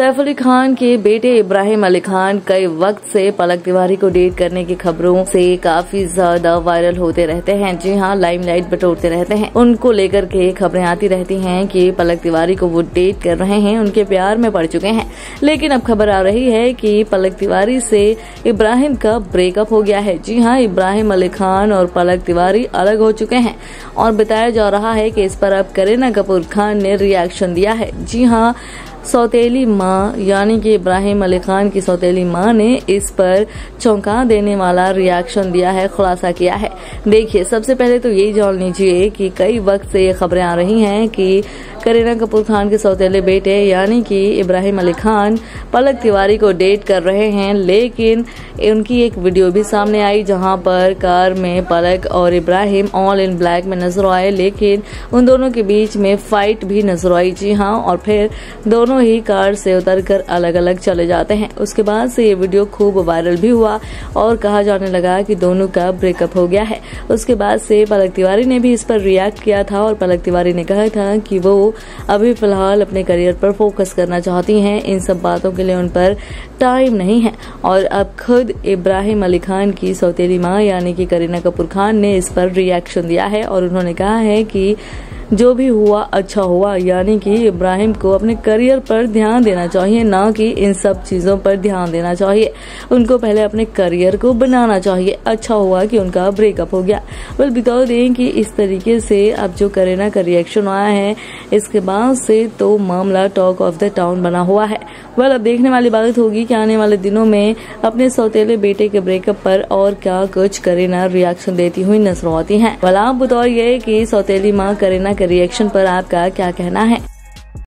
सैफ अली खान के बेटे इब्राहिम अली खान कई वक्त से पलक तिवारी को डेट करने की खबरों से काफी ज्यादा वायरल होते रहते हैं। जी हां, लाइमलाइट बटोरते रहते हैं। उनको लेकर के खबरें आती रहती हैं कि पलक तिवारी को वो डेट कर रहे हैं, उनके प्यार में पड़ चुके हैं। लेकिन अब खबर आ रही है कि पलक तिवारी से इब्राहिम का ब्रेकअप हो गया है। जी हां, इब्राहिम अली खान और पलक तिवारी अलग हो चुके हैं और बताया जा रहा है कि इस पर अब करीना कपूर खान ने रिएक्शन दिया है। जी हां, सौतेली मां यानी कि इब्राहिम अली खान की सौतेली मां ने इस पर चौंका देने वाला रिएक्शन दिया है, खुलासा किया है। देखिए, सबसे पहले तो यही जान लीजिए कि कई वक्त से ये खबरें आ रही हैं कि करीना कपूर खान के सौतेले बेटे यानी कि इब्राहिम अली खान पलक तिवारी को डेट कर रहे हैं। लेकिन उनकी एक वीडियो भी सामने आई जहां पर कार में पलक और इब्राहिम ऑल इन ब्लैक में नजर आए, लेकिन उन दोनों के बीच में फाइट भी नजर आई। जी हां, और फिर दोनों ही कार से उतरकर अलग अलग चले जाते हैं। उसके बाद से ये वीडियो खूब वायरल भी हुआ और कहा जाने लगा कि दोनों का ब्रेकअप हो गया है। उसके बाद से पलक तिवारी ने भी इस पर रिएक्ट किया था और पलक तिवारी ने कहा था कि वो अभी फिलहाल अपने करियर पर फोकस करना चाहती हैं, इन सब बातों के लिए उन पर टाइम नहीं है। और अब खुद इब्राहिम अली खान की सौतेली मां यानी कि करीना कपूर खान ने इस पर रिएक्शन दिया है और उन्होंने कहा है कि जो भी हुआ अच्छा हुआ, यानी कि इब्राहिम को अपने करियर पर ध्यान देना चाहिए, ना कि इन सब चीजों पर ध्यान देना चाहिए। उनको पहले अपने करियर को बनाना चाहिए। अच्छा हुआ कि उनका ब्रेकअप हो गया। वेल, बता दें कि इस तरीके से अब जो करीना का रिएक्शन आया है, इसके बाद से तो मामला टॉक ऑफ द टाउन बना हुआ है। वेल, अब देखने वाली बात होगी कि आने वाले दिनों में अपने सौतेले बेटे के ब्रेकअप पर और क्या कुछ करीना रिएक्शन देती हुई नजर आती हैं। वेल, आप बताइए कि सौतेली मां करीना के रिएक्शन पर आपका क्या कहना है।